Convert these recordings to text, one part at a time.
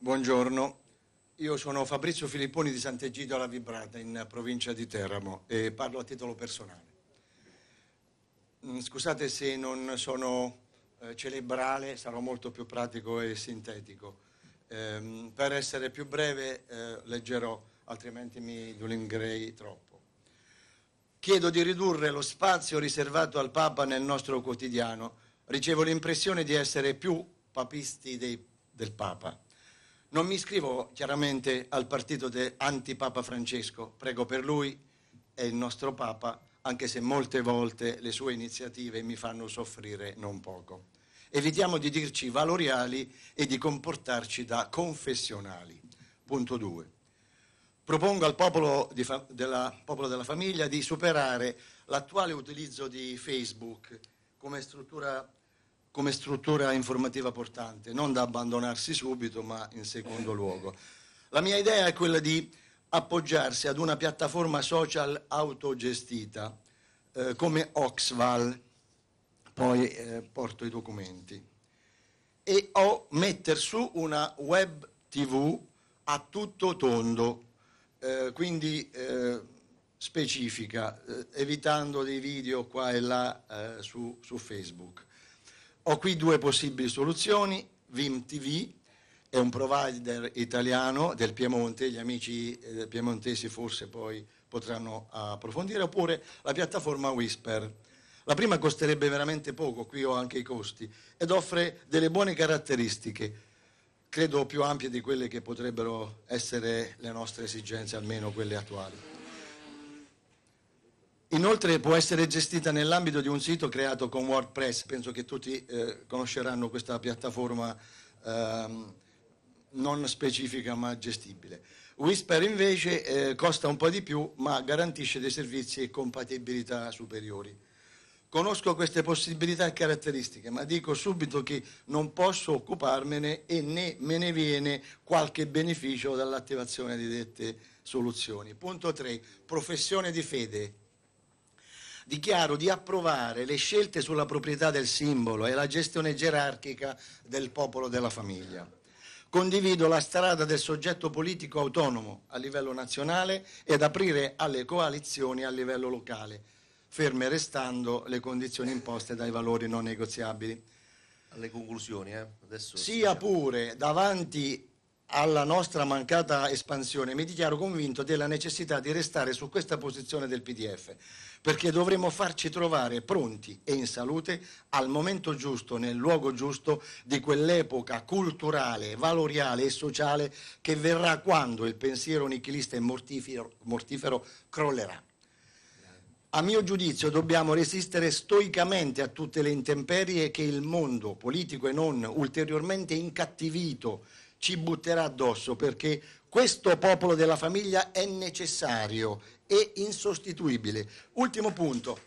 Buongiorno, io sono Fabrizio Filipponi di Sant'Egidio alla Vibrata in provincia di Teramo e parlo a titolo personale. Scusate se non sono celebrale, sarò molto più pratico e sintetico. Per essere più breve leggerò, altrimenti mi dilungherei troppo. Chiedo di ridurre lo spazio riservato al Papa nel nostro quotidiano. Ricevo l'impressione di essere più papisti del Papa. Non mi iscrivo chiaramente al partito anti-Papa Francesco, prego per lui, è il nostro Papa, anche se molte volte le sue iniziative mi fanno soffrire non poco. Evitiamo di dirci valoriali e di comportarci da confessionali. Punto 2. Propongo al popolo della famiglia di superare l'attuale utilizzo di Facebook come struttura informativa portante, non da abbandonarsi subito, ma in secondo luogo. La mia idea è quella di appoggiarsi ad una piattaforma social autogestita, come Oxval, poi porto i documenti, e mettere su una web TV a tutto tondo, quindi specifica, evitando dei video qua e là su Facebook. Ho qui due possibili soluzioni: Vim TV è un provider italiano del Piemonte, gli amici piemontesi forse poi potranno approfondire, oppure la piattaforma Whisper. La prima costerebbe veramente poco, qui ho anche i costi, ed offre delle buone caratteristiche, credo più ampie di quelle che potrebbero essere le nostre esigenze, almeno quelle attuali. Inoltre può essere gestita nell'ambito di un sito creato con WordPress, penso che tutti conosceranno questa piattaforma non specifica ma gestibile. Whisper invece costa un po' di più ma garantisce dei servizi e compatibilità superiori. Conosco queste possibilità e caratteristiche, ma dico subito che non posso occuparmene e né me ne viene qualche beneficio dall'attivazione di dette soluzioni. Punto 3. Professione di fede. Dichiaro di approvare le scelte sulla proprietà del simbolo e la gestione gerarchica del popolo della famiglia. Condivido la strada del soggetto politico autonomo a livello nazionale ed aprire alle coalizioni a livello locale, ferme restando le condizioni imposte dai valori non negoziabili. Alle conclusioni, adesso sia pure davanti alla nostra mancata espansione, mi dichiaro convinto della necessità di restare su questa posizione del PDF, perché dovremo farci trovare pronti e in salute al momento giusto, nel luogo giusto di quell'epoca culturale, valoriale e sociale che verrà quando il pensiero nichilista e mortifero crollerà. A mio giudizio dobbiamo resistere stoicamente a tutte le intemperie che il mondo, politico e non, ulteriormente incattivito, ci butterà addosso, perché questo popolo della famiglia è necessario e insostituibile. Ultimo punto.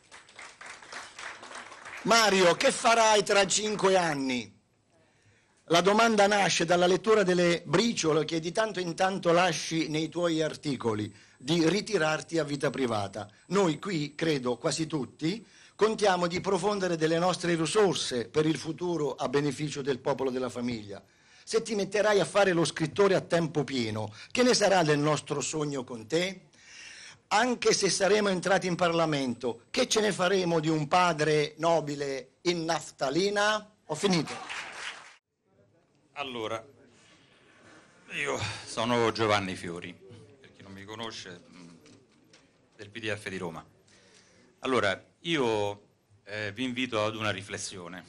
Mario, che farai tra 5 anni? La domanda nasce dalla lettura delle briciole che di tanto in tanto lasci nei tuoi articoli di ritirarti a vita privata. Noi qui, credo quasi tutti, contiamo di profondere delle nostre risorse per il futuro a beneficio del popolo della famiglia. Se ti metterai a fare lo scrittore a tempo pieno, che ne sarà del nostro sogno con te? Anche se saremo entrati in Parlamento, che ce ne faremo di un padre nobile in naftalina? Ho finito. Allora, io sono Giovanni Fiori, per chi non mi conosce, del PDF di Roma. Allora, io vi invito ad una riflessione.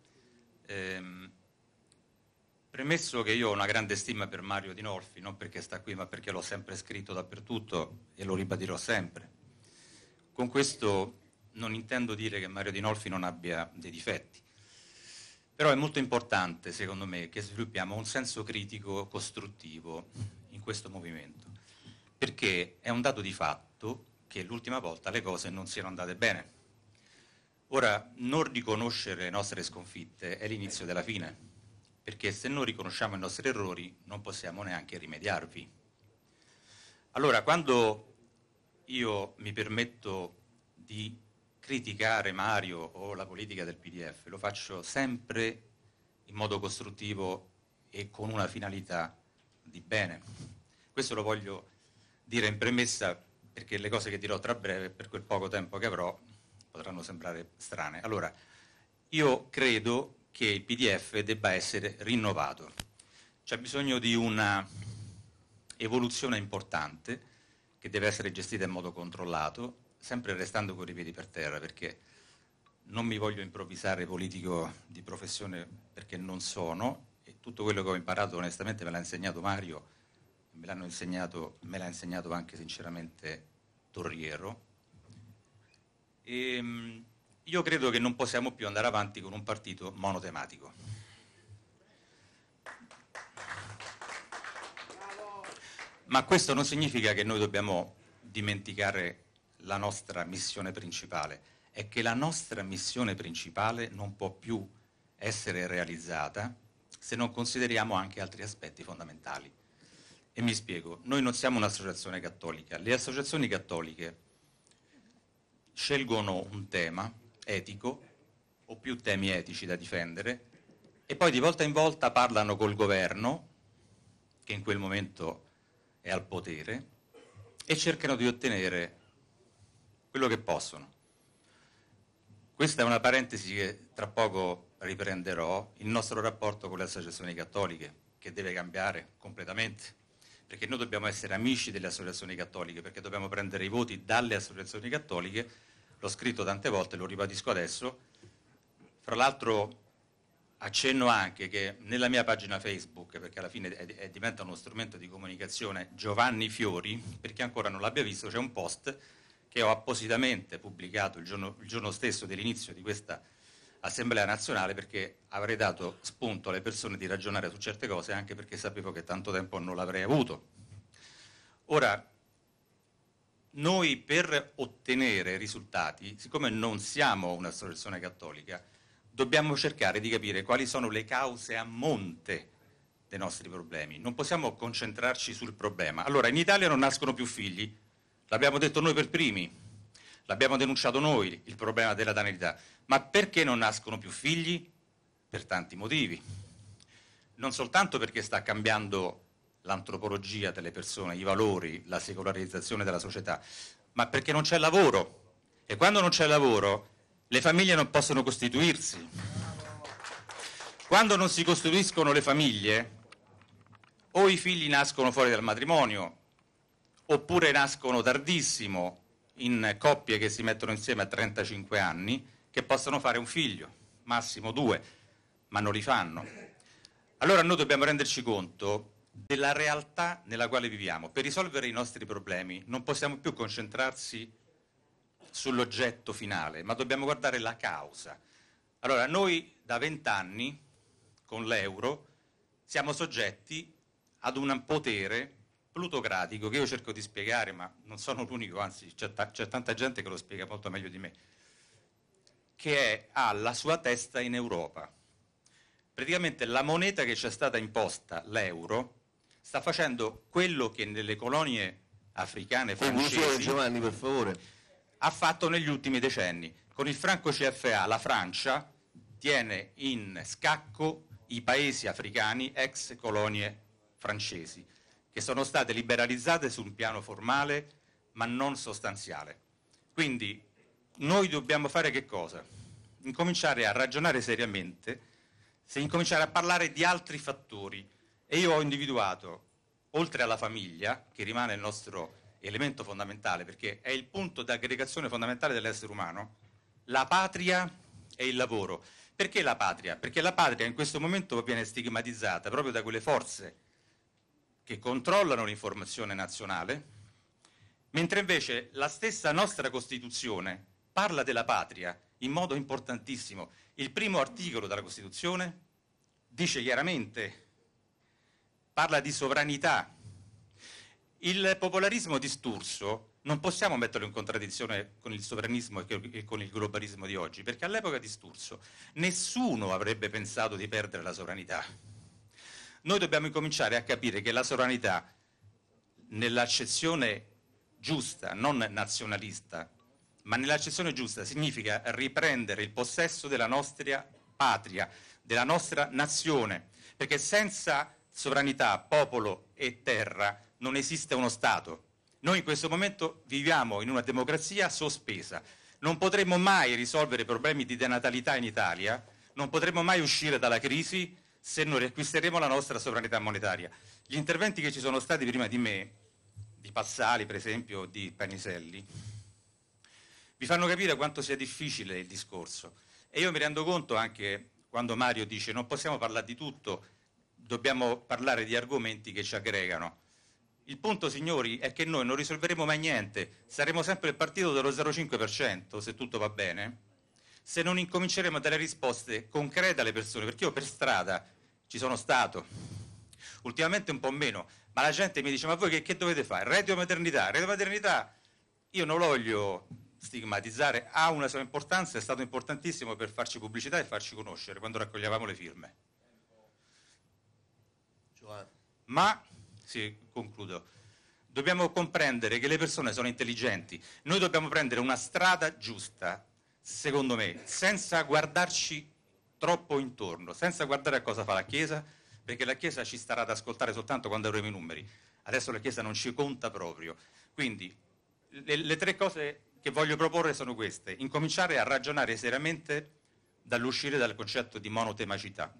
Premesso che io ho una grande stima per Mario Dinolfi, non perché sta qui, ma perché l'ho sempre scritto dappertutto e lo ribadirò sempre. Con questo non intendo dire che Mario Dinolfi non abbia dei difetti. Però è molto importante, secondo me, che sviluppiamo un senso critico costruttivo in questo movimento, perché è un dato di fatto che l'ultima volta le cose non siano andate bene. Ora, non riconoscere le nostre sconfitte è l'inizio della fine, perché se non riconosciamo i nostri errori non possiamo neanche rimediarvi. Allora, quando io mi permetto di criticare Mario o la politica del PDF, lo faccio sempre in modo costruttivo e con una finalità di bene. Questo lo voglio dire in premessa perché le cose che dirò tra breve, per quel poco tempo che avrò, potranno sembrare strane. Allora, io credo che il PDF debba essere rinnovato. C'è bisogno di una evoluzione importante che deve essere gestita in modo controllato, sempre restando con i piedi per terra, perché non mi voglio improvvisare politico di professione perché non sono, e tutto quello che ho imparato onestamente me l'ha insegnato Mario, me l'ha insegnato anche sinceramente Torriero. E io credo che non possiamo più andare avanti con un partito monotematico. Ma questo non significa che noi dobbiamo dimenticare la nostra missione principale. È che la nostra missione principale non può più essere realizzata se non consideriamo anche altri aspetti fondamentali. E mi spiego, noi non siamo un'associazione cattolica. Le associazioni cattoliche scelgono un tema etico o più temi etici da difendere e poi di volta in volta parlano col governo, che in quel momento è al potere, e cercano di ottenere quello che possono. Questa è una parentesi che tra poco riprenderò, il nostro rapporto con le associazioni cattoliche, che deve cambiare completamente, perché noi dobbiamo essere amici delle associazioni cattoliche, perché dobbiamo prendere i voti dalle associazioni cattoliche, l'ho scritto tante volte, lo ribadisco adesso. Fra l'altro accenno anche che nella mia pagina Facebook, perché alla fine diventa uno strumento di comunicazione, Giovanni Fiori, per chi ancora non l'abbia visto, c'è un post che ho appositamente pubblicato il giorno stesso dell'inizio di questa Assemblea Nazionale, perché avrei dato spunto alle persone di ragionare su certe cose, anche perché sapevo che tanto tempo non l'avrei avuto. Ora, noi per ottenere risultati, siccome non siamo un'associazione cattolica, dobbiamo cercare di capire quali sono le cause a monte dei nostri problemi. Non possiamo concentrarci sul problema. Allora, in Italia non nascono più figli, l'abbiamo detto noi per primi, l'abbiamo denunciato noi, il problema della natalità. Ma perché non nascono più figli? Per tanti motivi. Non soltanto perché sta cambiando l'antropologia delle persone, i valori, la secolarizzazione della società, ma perché non c'è lavoro. E quando non c'è lavoro, le famiglie non possono costituirsi. Quando non si costituiscono le famiglie, o i figli nascono fuori dal matrimonio, oppure nascono tardissimo in coppie che si mettono insieme a 35 anni, che possono fare un figlio, massimo 2, ma non li fanno. Allora noi dobbiamo renderci conto della realtà nella quale viviamo. Per risolvere i nostri problemi non possiamo più concentrarsi sull'oggetto finale, ma dobbiamo guardare la causa. Allora, noi da 20 anni, con l'euro, siamo soggetti ad un potere plutocratico che io cerco di spiegare, ma non sono l'unico, anzi c'è tanta gente che lo spiega molto meglio di me, che ha la sua testa in Europa. Praticamente la moneta che ci è stata imposta, l'euro, sta facendo quello che nelle colonie africane francesi Giovanni, per favore. ha fatto negli ultimi decenni. Con il franco CFA la Francia tiene in scacco i paesi africani ex colonie francesi, che sono state liberalizzate su un piano formale ma non sostanziale. Quindi noi dobbiamo fare che cosa? Incominciare a ragionare seriamente, incominciare a parlare di altri fattori. E io ho individuato, oltre alla famiglia, che rimane il nostro elemento fondamentale, perché è il punto d'aggregazione fondamentale dell'essere umano, la patria e il lavoro. Perché la patria? Perché la patria in questo momento viene stigmatizzata proprio da quelle forze che controllano l'informazione nazionale, mentre invece la stessa nostra Costituzione parla della patria in modo importantissimo. Il primo articolo della Costituzione dice chiaramente, parla di sovranità. Il popolarismo di Sturzo non possiamo metterlo in contraddizione con il sovranismo e con il globalismo di oggi, perché all'epoca di Sturzo nessuno avrebbe pensato di perdere la sovranità. Noi dobbiamo incominciare a capire che la sovranità, nell'accezione giusta, non nazionalista, ma nell'accezione giusta, significa riprendere il possesso della nostra patria, della nostra nazione, perché senza sovranità, popolo e terra, non esiste uno Stato. Noi in questo momento viviamo in una democrazia sospesa. Non potremo mai risolvere i problemi di denatalità in Italia, non potremo mai uscire dalla crisi se non riacquisteremo la nostra sovranità monetaria. Gli interventi che ci sono stati prima di me, di Passali per esempio, di Paniselli, vi fanno capire quanto sia difficile il discorso. E io mi rendo conto anche quando Mario dice non possiamo parlare di tutto, dobbiamo parlare di argomenti che ci aggregano. Il punto, signori, è che noi non risolveremo mai niente, saremo sempre il partito dello 0,5% se tutto va bene, se non incominceremo a dare risposte concrete alle persone, perché io per strada ci sono stato, ultimamente un po' meno, ma la gente mi dice ma voi che dovete fare? Reddito maternità. Reddito maternità, io non lo voglio stigmatizzare, ha una sua importanza, è stato importantissimo per farci pubblicità e farci conoscere quando raccoglievamo le firme. Ma, sì, concludo, dobbiamo comprendere che le persone sono intelligenti, noi dobbiamo prendere una strada giusta, secondo me, senza guardarci troppo intorno, senza guardare a cosa fa la Chiesa, perché la Chiesa ci starà ad ascoltare soltanto quando avremo i numeri. Adesso la Chiesa non ci conta proprio. Quindi le tre cose che voglio proporre sono queste. Incominciare a ragionare seriamente dall'uscire dal concetto di monotemacità.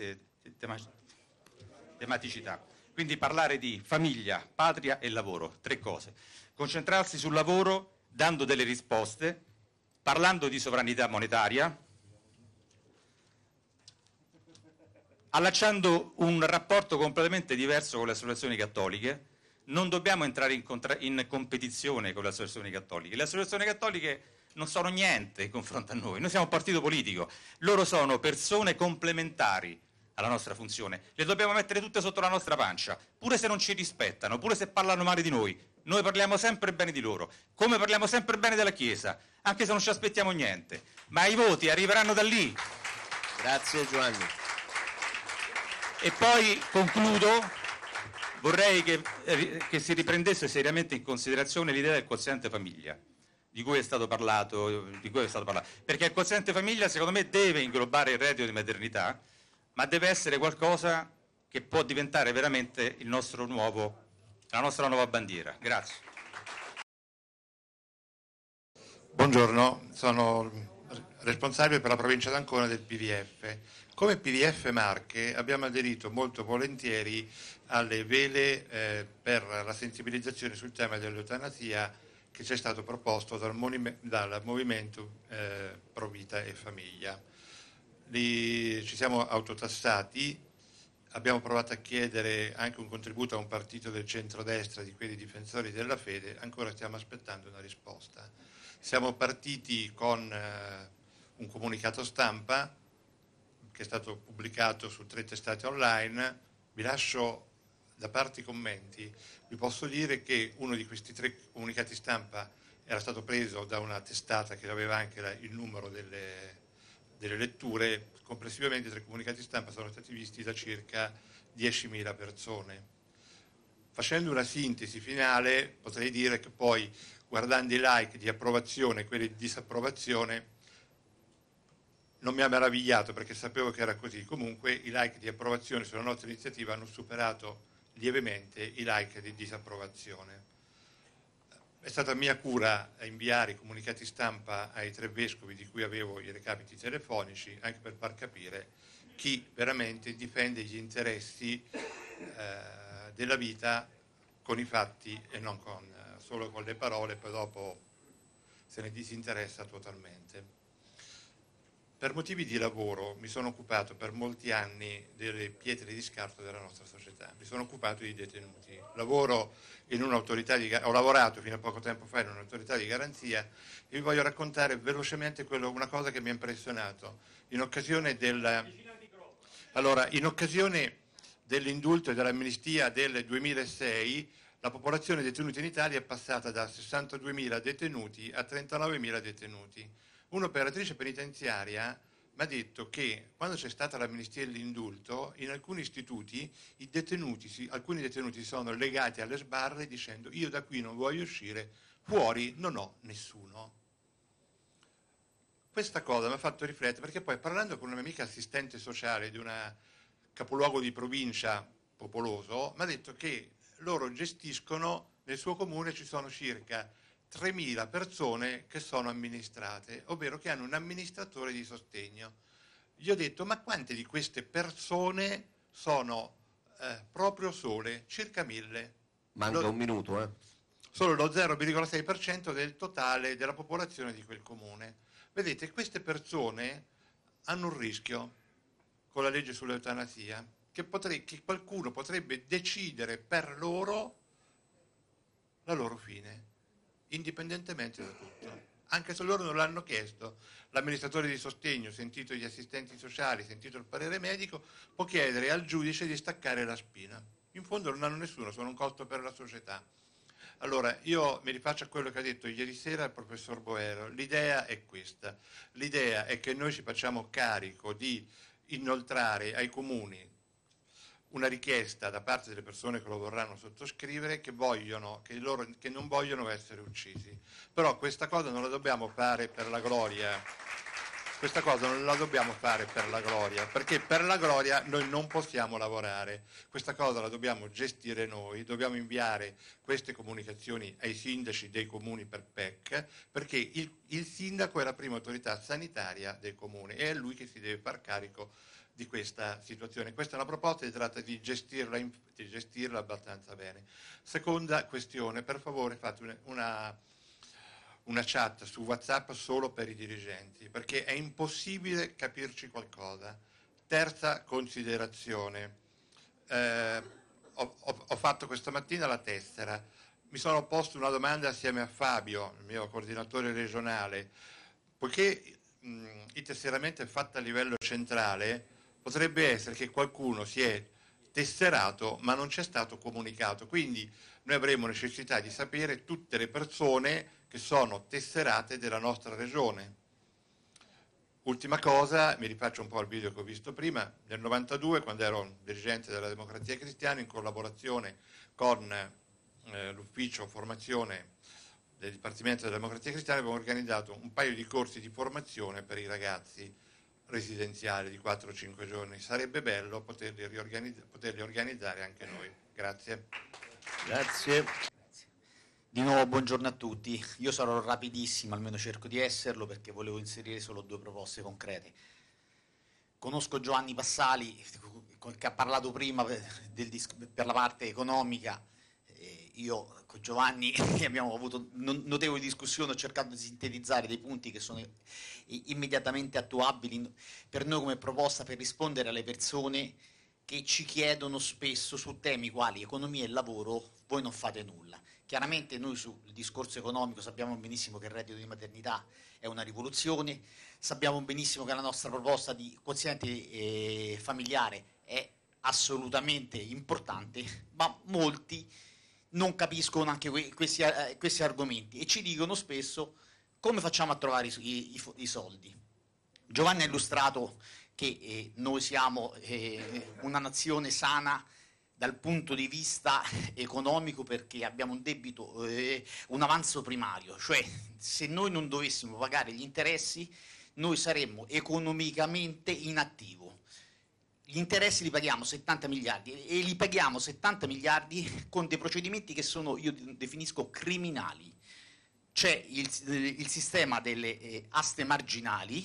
Tematicità. Quindi parlare di famiglia, patria e lavoro. Tre cose. Concentrarsi sul lavoro dando delle risposte, parlando di sovranità monetaria, allacciando un rapporto completamente diverso con le associazioni cattoliche. Non dobbiamo entrare in competizione con le associazioni cattoliche. Le associazioni cattoliche non sono niente in confronto a noi. Noi siamo un partito politico. Loro sono persone complementari alla nostra funzione. Le dobbiamo mettere tutte sotto la nostra pancia, pure se non ci rispettano, pure se parlano male di noi. Noi parliamo sempre bene di loro, come parliamo sempre bene della Chiesa, anche se non ci aspettiamo niente. Ma i voti arriveranno da lì. Grazie Giovanni. E poi concludo, vorrei che si riprendesse seriamente in considerazione l'idea del quoziente famiglia, di cui è stato parlato, perché il quoziente famiglia secondo me deve inglobare il reddito di maternità, ma deve essere qualcosa che può diventare veramente la nostra nuova bandiera. Grazie. Buongiorno, sono responsabile per la provincia d'Ancona del PVF. Come PVF Marche abbiamo aderito molto volentieri alle vele per la sensibilizzazione sul tema dell'eutanasia che ci è stato proposto dal movimento Pro Vita e Famiglia. Lì ci siamo autotassati, abbiamo provato a chiedere anche un contributo a un partito del centrodestra, di quelli difensori della fede, ancora stiamo aspettando una risposta. Siamo partiti con un comunicato stampa che è stato pubblicato su 3 testate online. Vi lascio da parte i commenti. Vi posso dire che uno di questi 3 comunicati stampa era stato preso da una testata che aveva anche il numero delle letture. Complessivamente 3 comunicati stampa sono stati visti da circa 10.000 persone. Facendo una sintesi finale potrei dire che poi, guardando i like di approvazione e quelli di disapprovazione, non mi ha meravigliato perché sapevo che era così. Comunque i like di approvazione sulla nostra iniziativa hanno superato lievemente i like di disapprovazione. È stata mia cura inviare i comunicati stampa ai 3 vescovi di cui avevo i recapiti telefonici, anche per far capire chi veramente difende gli interessi della vita con i fatti e non solo con le parole, poi dopo se ne disinteressa totalmente. Per motivi di lavoro mi sono occupato per molti anni delle pietre di scarto della nostra società, mi sono occupato di detenuti. Ho lavorato fino a poco tempo fa in un'autorità di garanzia e vi voglio raccontare velocemente una cosa che mi ha impressionato. In occasione dell'indulto e dell'amnistia del 2006, la popolazione detenuta in Italia è passata da 62.000 detenuti a 39.000 detenuti. Un'operatrice penitenziaria mi ha detto che quando c'è stata l'amnistia e l'indulto, in alcuni istituti alcuni detenuti sono legati alle sbarre dicendo: io da qui non voglio uscire, fuori non ho nessuno. Questa cosa mi ha fatto riflettere, perché poi parlando con una mia amica assistente sociale di una capoluogo di provincia popoloso, mi ha detto che loro gestiscono, nel suo comune ci sono circa 3.000 persone che sono amministrate, ovvero che hanno un amministratore di sostegno. Gli ho detto, ma quante di queste persone sono proprio sole? Circa 1.000. Manca un minuto, Solo lo 0,6% del totale della popolazione di quel comune. Vedete, queste persone hanno un rischio con la legge sull'eutanasia, che qualcuno potrebbe decidere per loro la loro fine, indipendentemente da tutto, anche se loro non l'hanno chiesto. L'amministratore di sostegno, sentito gli assistenti sociali, sentito il parere medico, può chiedere al giudice di staccare la spina. In fondo non hanno nessuno, sono un costo per la società. Allora, io mi rifaccio a quello che ha detto ieri sera il professor Boero. L'idea è questa. L'idea è che noi ci facciamo carico di inoltrare ai comuni una richiesta da parte delle persone che lo vorranno sottoscrivere, che non vogliono essere uccisi. Però questa cosa non la dobbiamo fare per la gloria. Questa cosa non la dobbiamo fare per la gloria, perché per la gloria noi non possiamo lavorare. Questa cosa la dobbiamo gestire noi, dobbiamo inviare queste comunicazioni ai sindaci dei comuni per PEC, perché il sindaco è la prima autorità sanitaria del comune e è lui che si deve far carico di questa situazione. Questa è una proposta, si tratta di gestirla abbastanza bene. Seconda questione, per favore fate una chat su WhatsApp solo per i dirigenti, perché è impossibile capirci qualcosa. Terza considerazione, ho fatto questa mattina la tessera, mi sono posto una domanda assieme a Fabio, il mio coordinatore regionale, poiché il tesseramento è fatto a livello centrale, potrebbe essere che qualcuno si è tesserato ma non c'è stato comunicato, quindi noi avremo necessità di sapere tutte le persone che sono tesserate della nostra regione. Ultima cosa, mi rifaccio un po' al video che ho visto prima, nel 92, quando ero dirigente della Democrazia Cristiana, in collaborazione con l'ufficio formazione del Dipartimento della Democrazia Cristiana, abbiamo organizzato un paio di corsi di formazione per i ragazzi residenziali di 4-5 giorni. Sarebbe bello poterli organizzare anche noi. Grazie. Grazie. Di nuovo buongiorno a tutti, io sarò rapidissimo, almeno cerco di esserlo perché volevo inserire solo 2 proposte concrete. Conosco Giovanni Passali che ha parlato prima per la parte economica, io con Giovanni abbiamo avuto notevoli discussioni, ho cercato di sintetizzare dei punti che sono immediatamente attuabili per noi come proposta per rispondere alle persone che ci chiedono spesso su temi quali economia e lavoro, voi non fate nulla. Chiaramente noi sul discorso economico sappiamo benissimo che il reddito di maternità è una rivoluzione, sappiamo benissimo che la nostra proposta di quoziente familiare è assolutamente importante, ma molti non capiscono anche questi argomenti e ci dicono spesso come facciamo a trovare i soldi. Giovanni ha illustrato che noi siamo una nazione sana dal punto di vista economico perché abbiamo un debito, un avanzo primario, cioè se noi non dovessimo pagare gli interessi noi saremmo economicamente inattivo. Gli interessi li paghiamo 70 miliardi e li paghiamo 70 miliardi con dei procedimenti che sono, io definisco, criminali. C'è il sistema delle aste marginali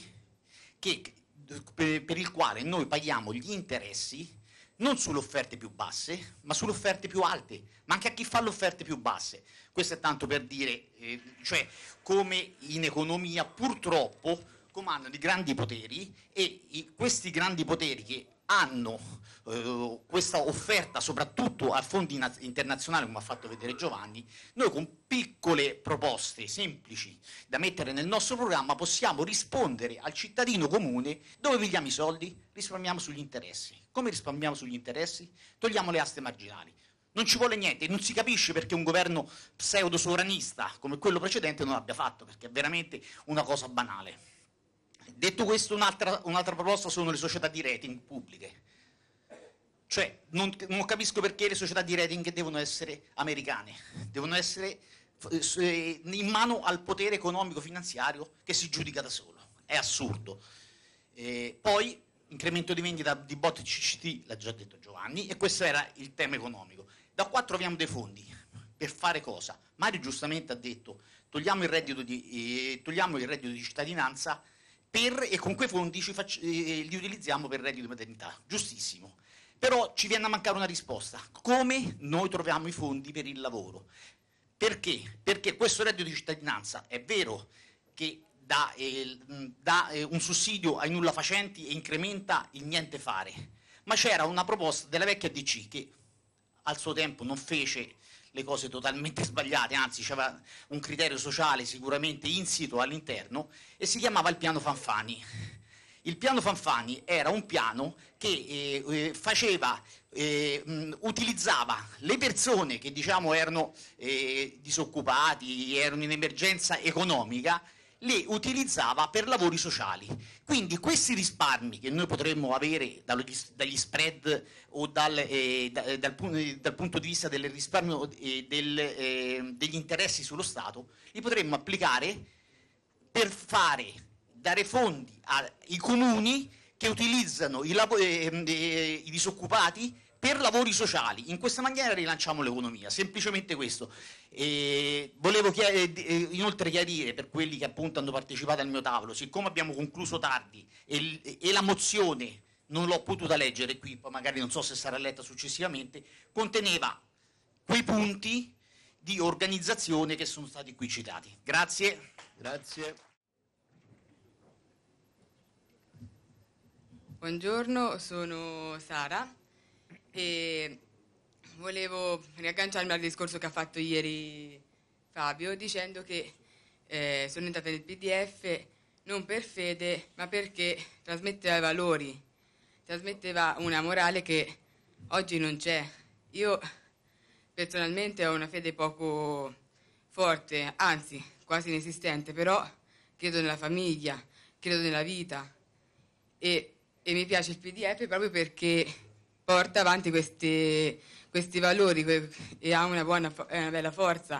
per il quale noi paghiamo gli interessi non sulle offerte più basse, ma sulle offerte più alte, ma anche a chi fa le offerte più basse. Questo è tanto per dire, cioè, come in economia purtroppo comandano i grandi poteri e questi grandi poteri che hanno questa offerta soprattutto a fondi internazionali, come ha fatto vedere Giovanni, noi con piccole proposte semplici da mettere nel nostro programma possiamo rispondere al cittadino comune: dove pigliamo i soldi? Risparmiamo sugli interessi. Come risparmiamo sugli interessi? Togliamo le aste marginali. Non ci vuole niente, non si capisce perché un governo pseudo-sovranista come quello precedente non l'abbia fatto, perché è veramente una cosa banale. Detto questo, un'altra proposta sono le società di rating pubbliche. Cioè, non capisco perché le società di rating devono essere americane, devono essere in mano al potere economico-finanziario che si giudica da solo. È assurdo. Poi, incremento di vendita di bot CCT, l'ha già detto Giovanni, e questo era il tema economico. Da qua troviamo dei fondi. Per fare cosa? Mario giustamente ha detto togliamo il reddito di cittadinanza e con quei fondi li utilizziamo per il reddito di maternità. Giustissimo. Però ci viene a mancare una risposta. Come noi troviamo i fondi per il lavoro? Perché? Perché questo reddito di cittadinanza è vero che dà un sussidio ai nulla facenti e incrementa il niente fare, ma c'era una proposta della vecchia DC che al suo tempo non fece le cose totalmente sbagliate, anzi c'era un criterio sociale sicuramente insito all'interno e si chiamava il piano Fanfani. Il piano Fanfani era un piano che utilizzava le persone che diciamo erano disoccupati, erano in emergenza economica, le utilizzava per lavori sociali. Quindi questi risparmi che noi potremmo avere dagli spread o dal punto di vista del risparmio degli interessi sullo Stato, li potremmo applicare per dare fondi ai comuni che utilizzano i disoccupati per lavori sociali. In questa maniera rilanciamo l'economia, semplicemente questo. Volevo inoltre chiarire per quelli che appunto hanno partecipato al mio tavolo, siccome abbiamo concluso tardi e la mozione non l'ho potuta leggere qui, poi magari non so se sarà letta successivamente, conteneva quei punti di organizzazione che sono stati qui citati. Grazie. Grazie. Buongiorno, sono Sara e volevo riagganciarmi al discorso che ha fatto ieri Fabio dicendo che sono entrata nel PDF non per fede ma perché trasmetteva i valori, trasmetteva una morale che oggi non c'è. Io personalmente ho una fede poco forte, anzi quasi inesistente, però credo nella famiglia, credo nella vita e mi piace il PDF proprio perché porta avanti questi valori e ha una bella forza.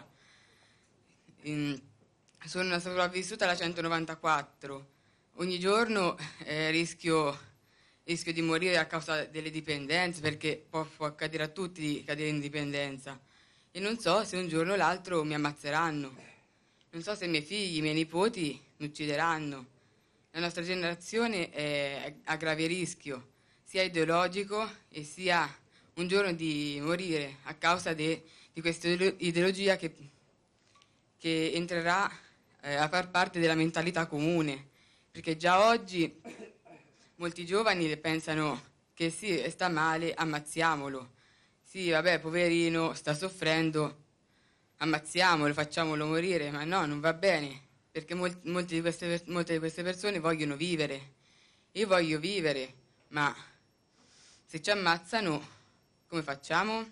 Sono una sopravvissuta alla 194. Ogni giorno rischio di morire a causa delle dipendenze, perché può accadere a tutti di cadere in dipendenza. E non so se un giorno o l'altro mi ammazzeranno. Non so se i miei figli, i miei nipoti mi uccideranno. La nostra generazione è a grave rischio, sia ideologico e sia un giorno di morire a causa di questa ideologia che entrerà a far parte della mentalità comune. Perché già oggi molti giovani pensano che sì, sta male, ammazziamolo. Sì, vabbè, poverino, sta soffrendo, ammazziamolo, facciamolo morire, ma no, non va bene. Perché molte di queste persone vogliono vivere. Io voglio vivere, ma se ci ammazzano, come facciamo?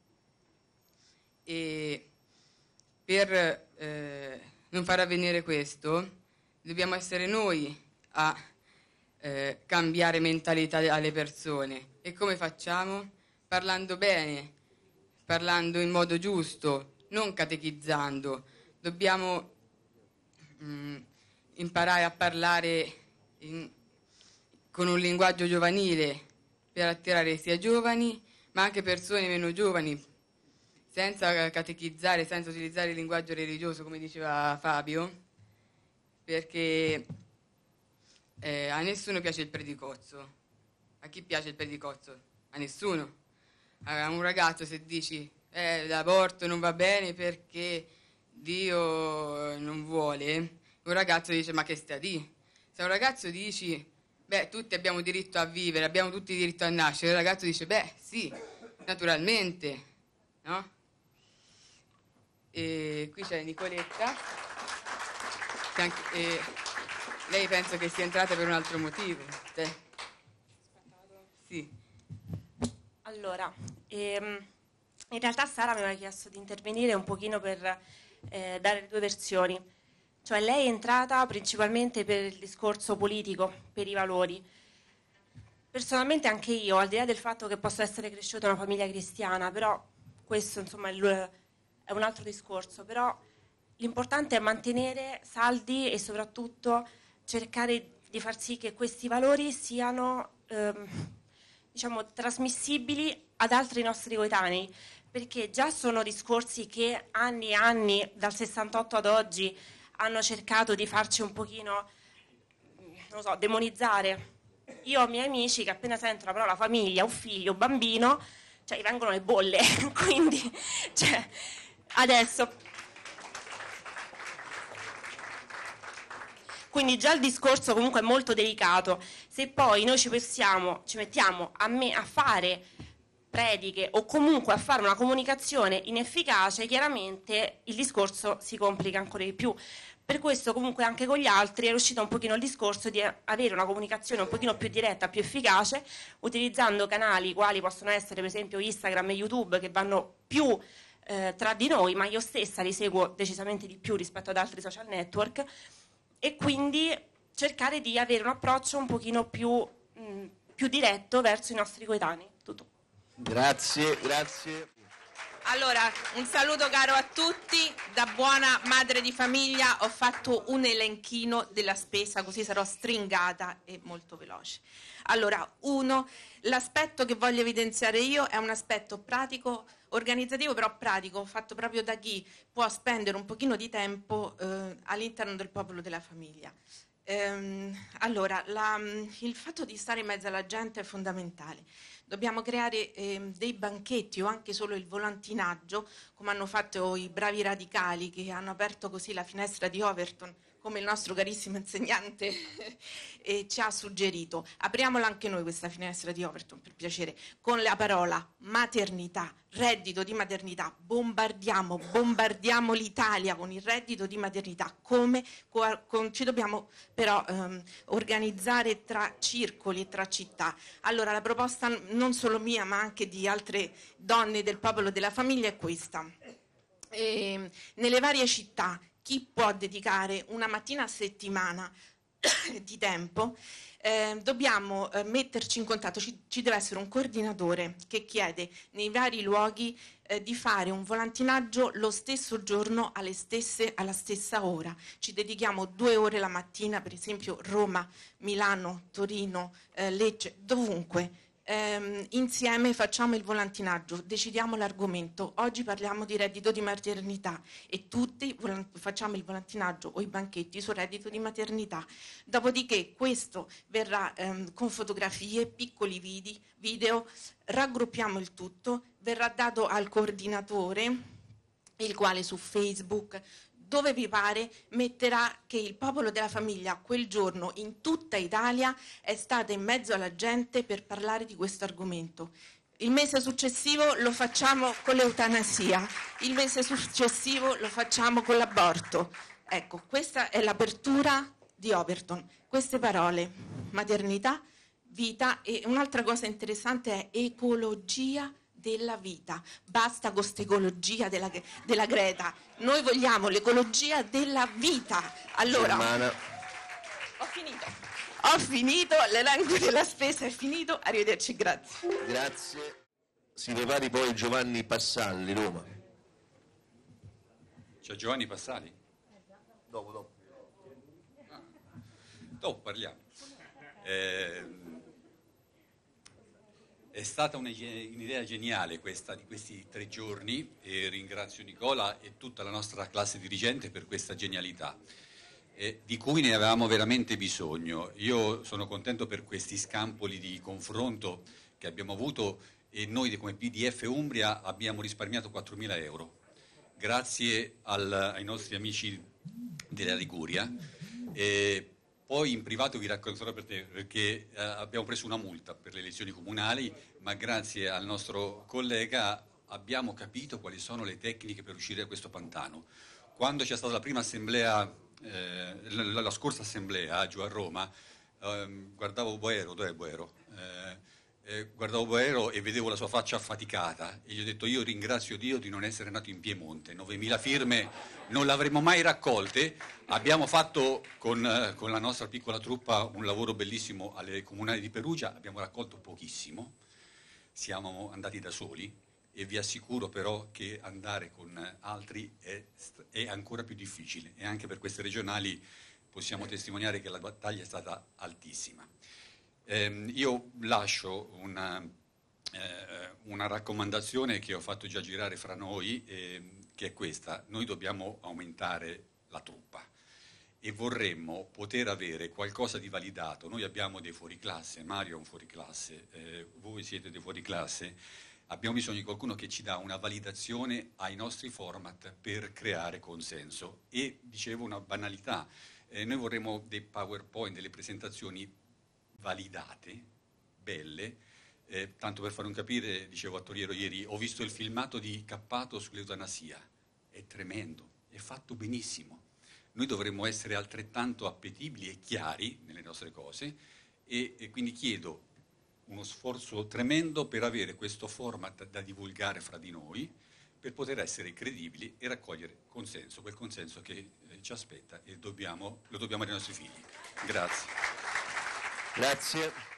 E per non far avvenire questo, dobbiamo essere noi a cambiare mentalità alle persone. E come facciamo? Parlando bene, parlando in modo giusto, non catechizzando. Dobbiamo imparare a parlare con un linguaggio giovanile per attirare sia giovani ma anche persone meno giovani, senza catechizzare, senza utilizzare il linguaggio religioso come diceva Fabio, perché a nessuno piace il predicozzo. A chi piace il predicozzo? A nessuno. A un ragazzo se dici l'aborto non va bene perché Dio non vuole, un ragazzo dice ma che stai a dire? Se un ragazzo dici beh tutti abbiamo diritto a vivere, abbiamo tutti diritto a nascere, il ragazzo dice beh sì, naturalmente, no? E qui c'è Nicoletta, lei penso che sia entrata per un altro motivo. Sì. Allora, in realtà Sara mi aveva chiesto di intervenire un pochino per dare le due versioni. Cioè lei è entrata principalmente per il discorso politico, per i valori. Personalmente anche io, al di là del fatto che possa essere cresciuta in una famiglia cristiana, però questo insomma è un altro discorso, però l'importante è mantenere saldi e soprattutto cercare di far sì che questi valori siano diciamo, trasmissibili ad altri nostri coetanei, perché già sono discorsi che anni e anni, dal 68 ad oggi, hanno cercato di farci un pochino, non lo so, demonizzare. Io ho miei amici che appena sentono la parola famiglia, o figlio, bambino, cioè gli vengono le bolle, quindi cioè, adesso... Quindi già il discorso comunque è molto delicato. Se poi noi ci mettiamo a fare prediche o comunque a fare una comunicazione inefficace, chiaramente il discorso si complica ancora di più. Per questo comunque anche con gli altri è uscito un pochino il discorso di avere una comunicazione un pochino più diretta, più efficace, utilizzando canali quali possono essere per esempio Instagram e YouTube, che vanno più tra di noi, ma io stessa li seguo decisamente di più rispetto ad altri social network, e quindi cercare di avere un approccio un pochino più diretto verso i nostri coetanei. Tutto. Grazie, grazie. Allora, un saluto caro a tutti. Da buona madre di famiglia ho fatto un elenchino della spesa, così sarò stringata e molto veloce. Allora, l'aspetto che voglio evidenziare io è un aspetto pratico, organizzativo, però pratico, fatto proprio da chi può spendere un pochino di tempo all'interno del popolo della famiglia. Allora, il fatto di stare in mezzo alla gente è fondamentale. Dobbiamo creare dei banchetti o anche solo il volantinaggio, come hanno fatto i bravi radicali che hanno aperto così la finestra di Overton, come il nostro carissimo insegnante ci ha suggerito. Apriamola anche noi questa finestra di Overton, per piacere, con la parola maternità, reddito di maternità. Bombardiamo l'Italia con il reddito di maternità. Ci dobbiamo però organizzare tra circoli e tra città. Allora, la proposta non solo mia, ma anche di altre donne del popolo della famiglia è questa. Nelle varie città, chi può dedicare una mattina a settimana di tempo, dobbiamo metterci in contatto, ci deve essere un coordinatore che chiede nei vari luoghi di fare un volantinaggio lo stesso giorno alla stessa ora. Ci dedichiamo 2 ore la mattina, per esempio Roma, Milano, Torino, Lecce, dovunque. Insieme facciamo il volantinaggio, decidiamo l'argomento. Oggi parliamo di reddito di maternità e tutti facciamo il volantinaggio o i banchetti sul reddito di maternità. Dopodiché questo verrà con fotografie, piccoli video, raggruppiamo il tutto, verrà dato al coordinatore, il quale su Facebook, dove vi pare, metterà che il popolo della famiglia quel giorno in tutta Italia è stato in mezzo alla gente per parlare di questo argomento. Il mese successivo lo facciamo con l'eutanasia, il mese successivo lo facciamo con l'aborto. Ecco, questa è l'apertura di Overton. Queste parole, maternità, vita, e un'altra cosa interessante è ecologia della vita. Basta con questa ecologia della Greta. Noi vogliamo l'ecologia della vita. Allora, ho finito, l'elenco della spesa è finito. Arrivederci, grazie. Grazie. Si prepari poi Giovanni Passalli, Roma. C'è Giovanni Passali? Dopo. Dopo parliamo. È stata un'idea geniale questa di questi 3 giorni e ringrazio Nicola e tutta la nostra classe dirigente per questa genialità, di cui ne avevamo veramente bisogno. Io sono contento per questi scampoli di confronto che abbiamo avuto e noi come PDF Umbria abbiamo risparmiato 4.000 euro, grazie ai nostri amici della Liguria. Poi in privato vi racconterò perché abbiamo preso una multa per le elezioni comunali, ma grazie al nostro collega abbiamo capito quali sono le tecniche per uscire da questo pantano. Quando c'è stata la prima assemblea, la scorsa assemblea giù a Roma, guardavo Boero, dov'è Boero? Guardavo Boero e vedevo la sua faccia affaticata e gli ho detto: io ringrazio Dio di non essere nato in Piemonte, 9.000 firme non le avremmo mai raccolte. Abbiamo fatto con la nostra piccola truppa un lavoro bellissimo alle comunali di Perugia, abbiamo raccolto pochissimo, siamo andati da soli e vi assicuro però che andare con altri è ancora più difficile e anche per queste regionali possiamo testimoniare che la battaglia è stata altissima. Io lascio una raccomandazione che ho fatto già girare fra noi, che è questa: noi dobbiamo aumentare la truppa e vorremmo poter avere qualcosa di validato. Noi abbiamo dei fuoriclasse, Mario è un fuoriclasse, voi siete dei fuoriclasse, abbiamo bisogno di qualcuno che ci dà una validazione ai nostri format per creare consenso. E dicevo una banalità, noi vorremmo dei PowerPoint, delle presentazioni validate, belle. Tanto per fare un capire, dicevo a Toriero ieri, ho visto il filmato di Cappato sull'eutanasia, è tremendo, è fatto benissimo. Noi dovremmo essere altrettanto appetibili e chiari nelle nostre cose e quindi chiedo uno sforzo tremendo per avere questo format da divulgare fra di noi, per poter essere credibili e raccogliere consenso, quel consenso che ci aspetta e lo dobbiamo ai nostri figli. Grazie. Grazie.